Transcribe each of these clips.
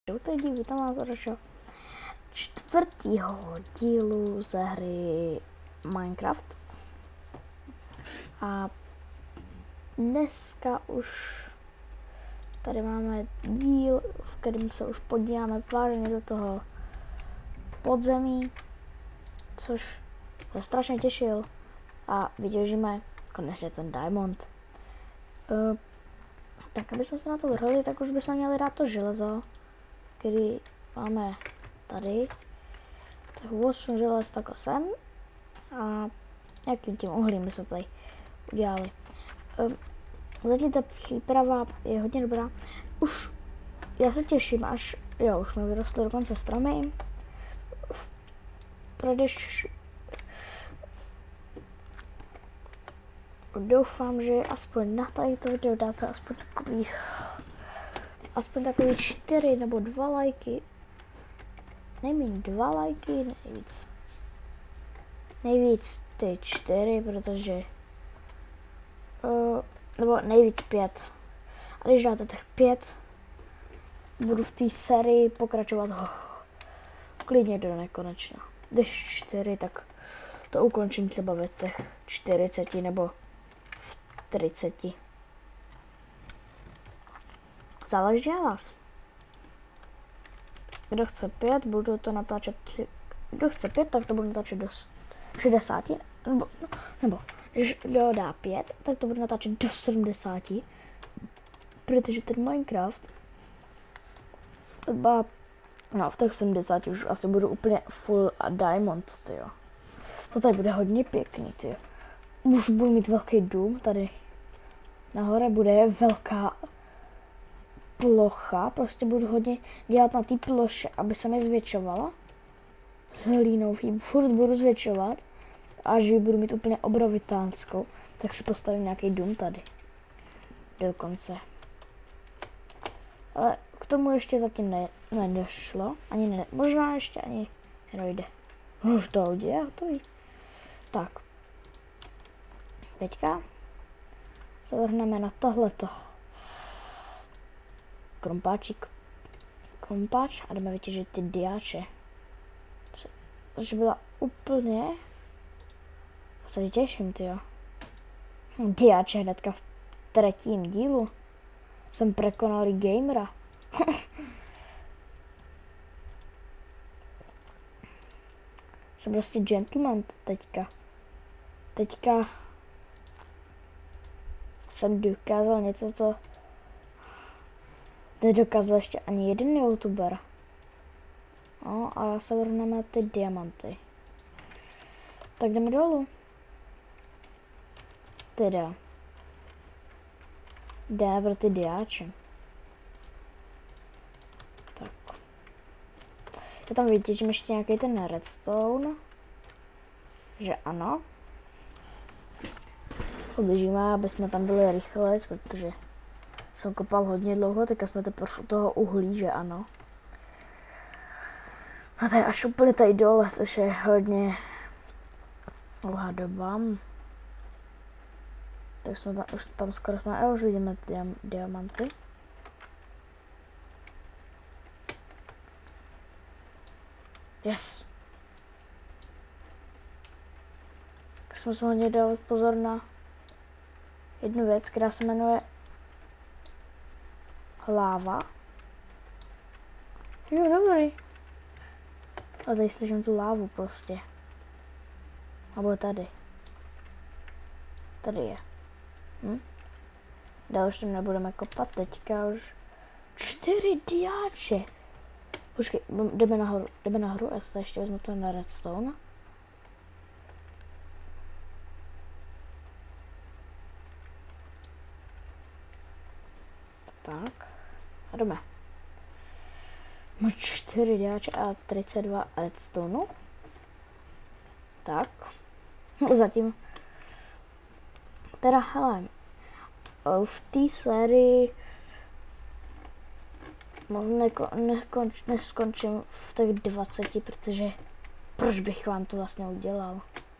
Vítám vás do našeho čtvrtého dílu ze hry Minecraft. A dneska už tady máme díl, v kterém se už podíváme vážně do toho podzemí, což se strašně těšil a vytěžíme konečně ten diamond. Tak abychom se na to vrhli, tak už bychom měli dát to železo, který máme tady. Tak 8 želez takhle sem a nějakým tím uhlím bychom tady udělali. Zatím ta příprava je hodně dobrá. Už já se těším, až jo, už mi vyrostly dokonce stromy. Doufám, že aspoň na tady to video dáte aspoň takový 4 nebo 2 lajky. Nejméně 2 lajky, nejvíc ty 4, protože nebo nejvíc 5. A když dáte těch 5, budu v té sérii pokračovat klidně do nekonečna. Když 4, tak to ukončím třeba ve těch 40 nebo v 30. Záleží na vás. Kdo chce 5, budu to natáčet kdo chce 5, tak to budu natáčet do 60, nebo když kdo dá 5, tak to budu natáčet do 70, protože ten Minecraft no v těch 70 už asi budu úplně full a diamond, tyjo. To tady bude hodně pěkný, tyjo. Už budu mít velký dům, tady nahoře bude velká plocha, prostě budu hodně dělat na té ploše, aby se mi zvětšovala. S hlínou furt budu zvětšovat a až ji budu mít úplně obrovitánskou, tak si postavím nějaký dům tady. Dokonce. Ale k tomu ještě zatím nedošlo. Možná ještě ani nedojde. Už to udělá, to ví. Tak. Teďka se vrhneme na tohleto. Krompáč a jdeme vytěžit ty diáče. Což byla úplně... Já se těším, tyjo. Diáče hnedka v 3. dílu. Jsem překonalý gamera. Jsem prostě gentleman teďka. Teďka jsem dokázal něco, co nedokázal ještě ani jeden youtuber. No a se vrhneme ty diamanty. Tak jdeme dolů. Teda. Jdeme pro ty diáče. Tak. Já tam vytěžím ještě nějaký ten redstone. Že ano. Poběžíme, aby jsme tam byli rychle, protože jsem kopal hodně dlouho, teďka jsme teprve u toho uhlí, že ano. A to je až úplně tady dole, což je hodně dlouhá doba. Tak jsme tam skoro jsme, a už vidíme diamanty. Yes! Tak jsme si hodně dali pozor na jednu věc, která se jmenuje láva. Jo, dobrý. A tady slyším tu lávu prostě. Nebo tady. Tady je. Dál už tam nebudeme kopat, teďka už 4 diáče. Počkej, jdeme nahoru, já se ještě vezmu to na redstone. Tak, a jdeme. Mám 4 diáče a 32 redstone. Tak, zatím. Teda hele, v té sérii neskončím v těch 20, protože proč bych vám to vlastně udělal?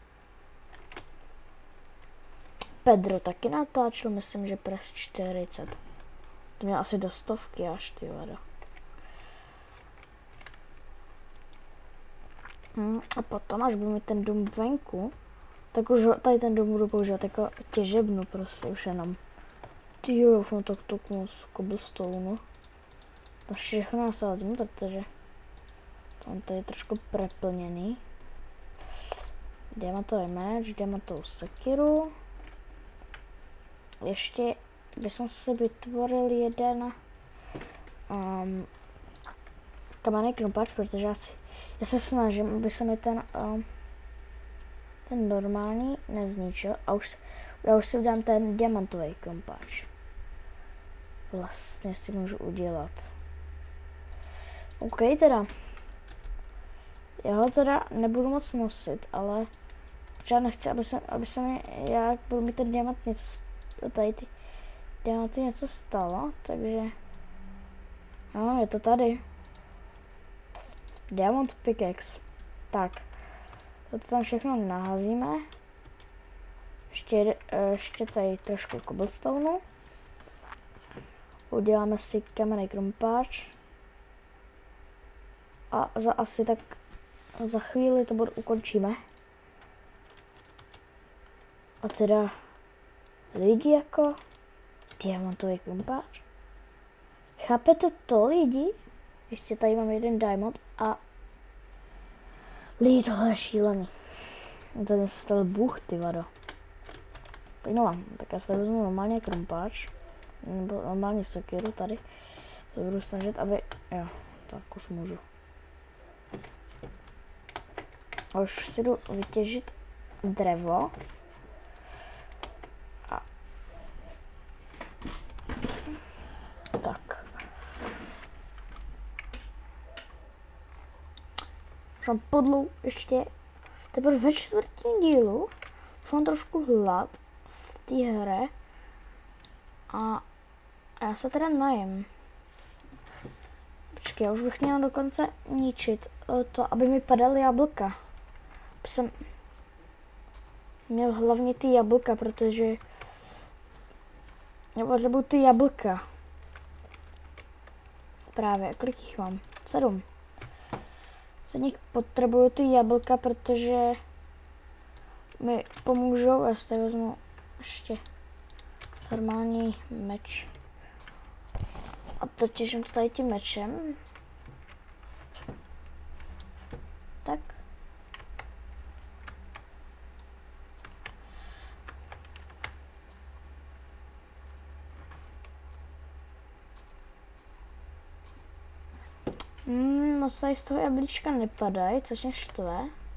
Pedro taky natáčel, myslím, že přes 40. To měl asi do 100 až, ty vado. A potom, až budu mít ten dům venku, tak už tady ten dům budu používat jako těžebnu prostě už jenom. Tyjo, no tak to moc cobblestone. To všechno nasázím, protože on tady je trošku preplněný. Diamantový meč, diamantovou sekiru. Ještě bych si vytvoril jeden kamenný krumpáč, protože já se snažím, aby se mi ten normální nezničil a já už si udělám ten diamantový krumpáč. Vlastně si můžu udělat. OK teda. Já ho teda nebudu moc nosit, ale já nechci, aby se mi, jak budu mít ten diamant něco, tady ty diamanty něco stalo, takže, no, je to tady. Diamond pickaxe. Tak, to tam všechno naházíme. Ještě tady trošku cobblestoneu. Uděláme si kamenný krumpáč. A asi tak za chvíli to ukončíme. A teda lidi jako diamantový krumpáč. Chápete to, lidi? Ještě tady mám jeden diamond a lidi, tohle je šílený. Tady mi se stal bůh, ty vado. Tak no, tak já se vezmu normálně krumpáč. Nebo normálně sekiru tady. Se budu snažit, aby, jo, tak už můžu. A už si jdu vytěžit dřevo. A tak. Už mám podlou ještě teprve ve čtvrtém dílu. Už mám trošku hlad v té hře. A já se teda najím. Počkej, já už bych měl dokonce ničit to, aby mi padaly jablka. Jsem měl hlavně ty jablka, protože já potřebuji ty jablka. Právě, kolik jich mám? 7. Z nich potřebuju ty jablka, protože mi pomůžou. Já si vezmu ještě normální meč. A to těžím tady tím mečem. Tak. Moc tady z toho jablíčka nepadají, což mě štve.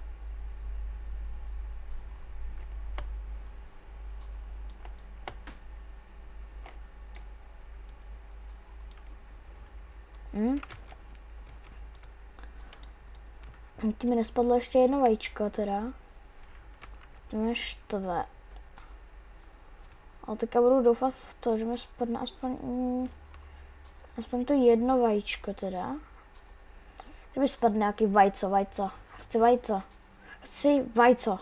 Tím mi nespadlo ještě jedno vajíčko teda. To mě štve. Ale teďka budu doufat v to, že mi spadne aspoň to jedno vajíčko teda. Že mi spadne nějaký vajco. Chci vajco. Chci vajco.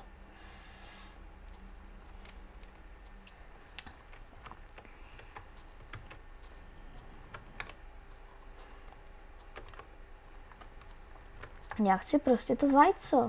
Já chci prostě to vajco.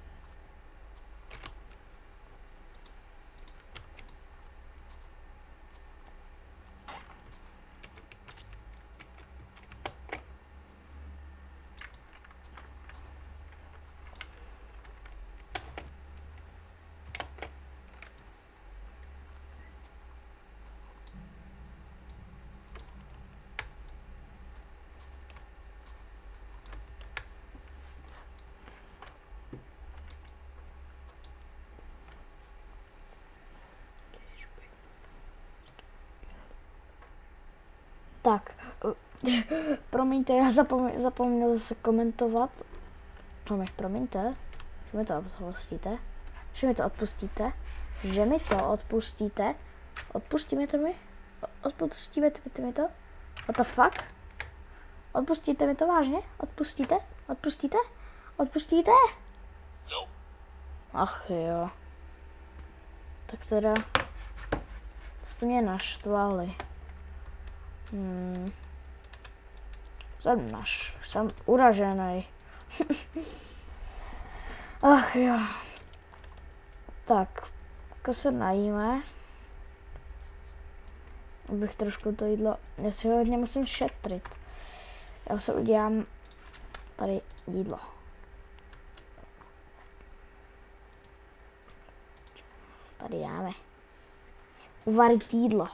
Tak, promiňte, já zapomněl zase komentovat. No mi promiňte, že mi to odpustíte. Že mi to odpustíte. Že mi to odpustíte. Odpustíme to mi? Odpustíme mi to? What the fuck? Odpustíte mi to vážně? Odpustíte? Odpustíte? Odpustíte? Ach jo. Tak teda jste mě naštvali. Jsem uražený. Ach jo. Tak, jako se najíme. Abych trošku to jídlo, já si hodně musím šetřit. Já se udělám tady jídlo. Tady dáme. Uvarit jídlo.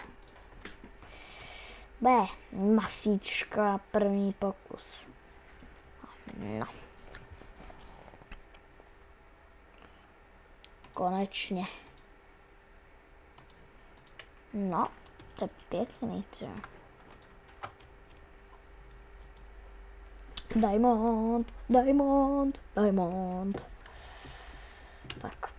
B. Masíčka, první pokus. No. Konečně. No, to je pěkný, co? Diamond, diamond, diamond. Tak.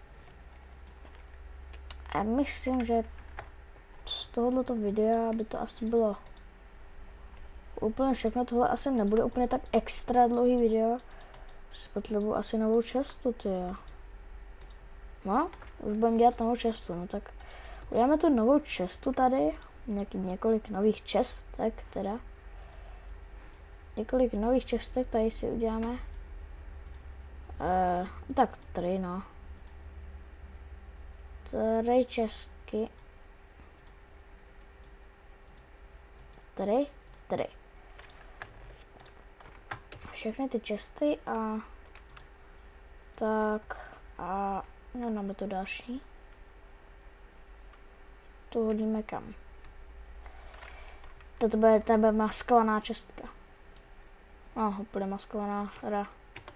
A myslím, že z tohoto videa by to asi bylo úplně všechno. Tohle asi nebude úplně tak extra dlouhý video. Potřebuji asi novou čestu, tyjo. No, už budeme dělat novou čestu, no tak uděláme tu novou čestu tady. Několik nových čestek teda. Několik nových čestek tady si uděláme. Tak 3, no. 3 čestky. 3. Všechny ty česty a tak a no, máme tu další. Tu hodíme kam? To bude maskovaná čestka. Úplně maskovaná hra.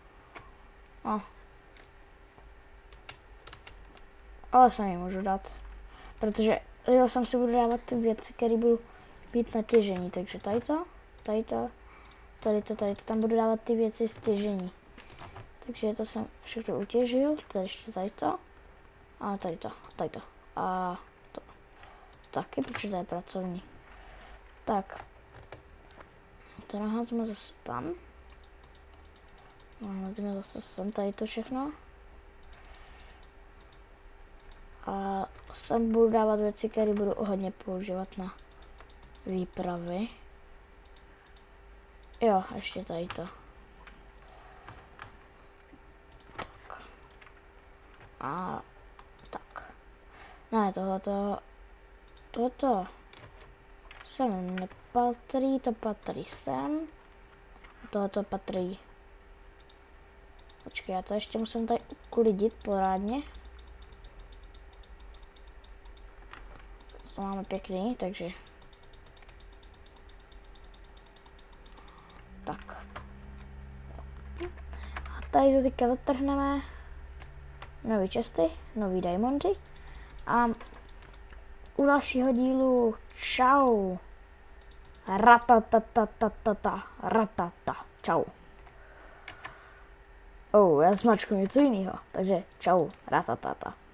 Ale se ji můžu dát. Protože já jsem si budu dávat ty věci, které budu mít na těžení. Takže tady to, tam budu dávat ty věci z těžení. Takže to jsem všechno utěžil. Tady ještě tady to. A tady to. A to. Taky, protože to je pracovní. Tak. To naházíme zase tam. Naházíme zase sem tady to všechno. A sem budu dávat věci, které budu hodně používat na výpravy. Jo, ještě tady to. Tak. A tak. Ne, tohleto sem nepatří, to patří sem. Tohleto patří. Počkej, já to ještě musím tady uklidit pořádně. To máme pěkný, takže tak. A tady to teďka zatrhneme. Nový česty, nový diamondy. A u dalšího dílu čau. Ratata. Čau. Já zmačku něco jiného, takže čau. Ratatata.